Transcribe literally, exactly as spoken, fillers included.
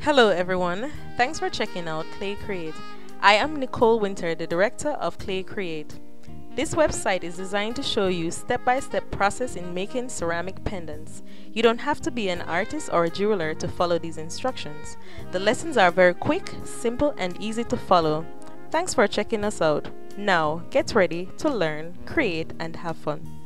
Hello everyone, thanks for checking out Clay Create. I am Nicole Winter, the director of Clay Create. This website is designed to show you step-by-step process in making ceramic pendants. You don't have to be an artist or a jeweler to follow these instructions. The lessons are very quick, simple and easy to follow. Thanks for checking us out. Now get ready to learn, create and have fun.